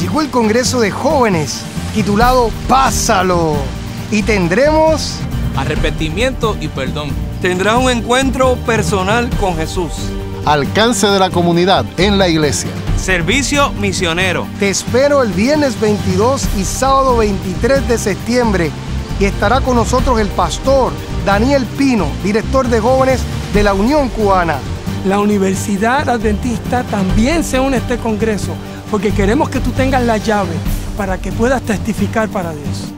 llegó el Congreso de Jóvenes, titulado Pásalo. Y tendremos arrepentimiento y perdón. Tendrás un encuentro personal con Jesús. Alcance de la comunidad en la iglesia. Servicio misionero. Te espero el viernes 22 y sábado 23 de septiembre. Y estará con nosotros el pastor Daniel Pino, director de jóvenes de la Unión Cubana. La Universidad Adventista también se une a este congreso porque queremos que tú tengas la llave para que puedas testificar para Dios.